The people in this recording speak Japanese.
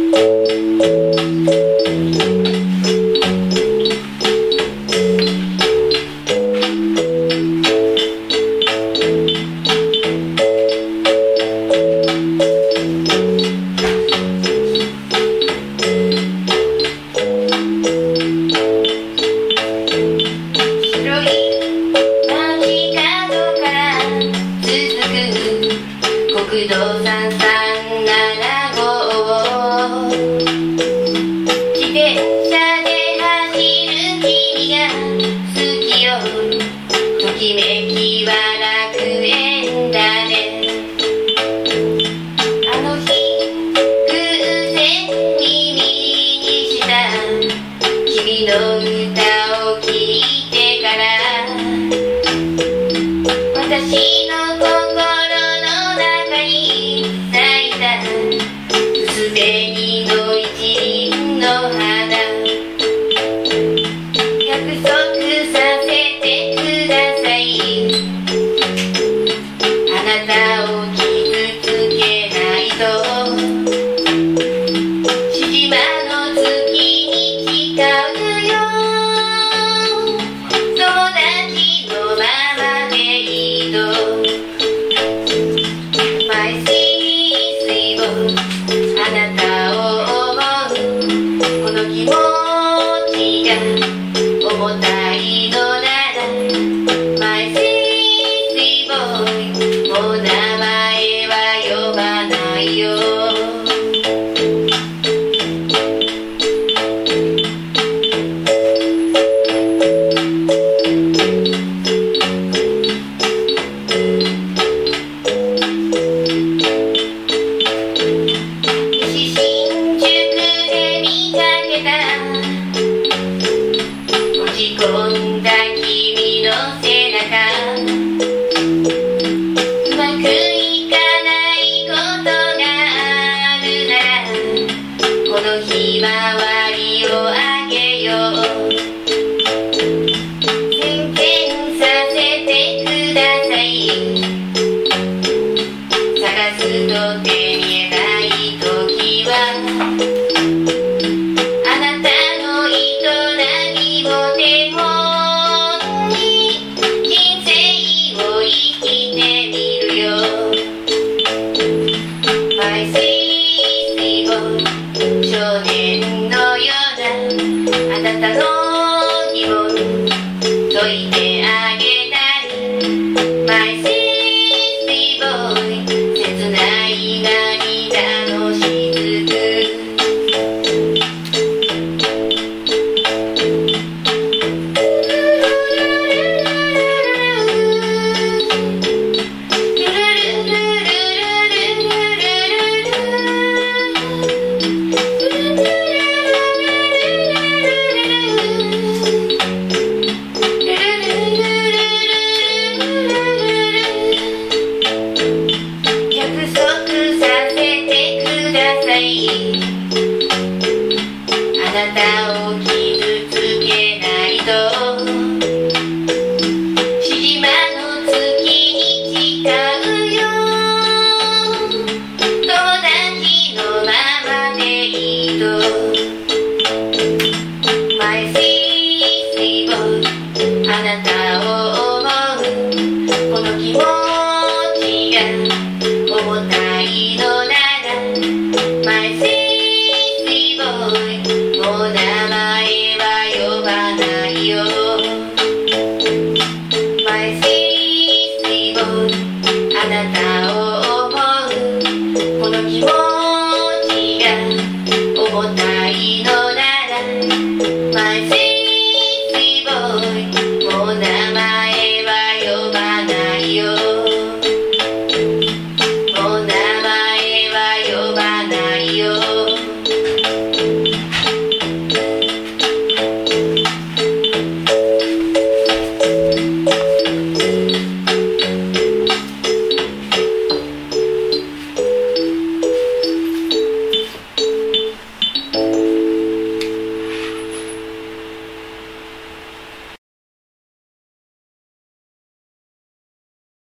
国道3375自転車で走る君が好きよときめきは楽園だねあの日偶然耳にした君の歌を聴いてから私の心すでにの一輪の花約束させてくださいあなたを傷つけないと獅子の月に誓うよ友達のままでいいとMy sweet boyあなたを思うこの気持ちが重たいのなら My sweet boy もう名前は呼ばないよ落ち込んだ君の背中うまくいかないことがあるならこのひまわりをあげよう宣言させてください探すと手にえない時は手本に人生を生きてみるよ My sweet boy 少年のようなあなたの疑問解いてあげたい My sweet boy 切ない涙の雫あなたを傷つけないと獅子の月に誓うよ友達のままでいいと My sweet boy あなたを思うこの気持ちが重たいのなら My sweet boy もう名前は呼ばないよ My sweet boy あなたを思うこの気持ちが重たいのなら My sweet boy もう名前は呼ばないよ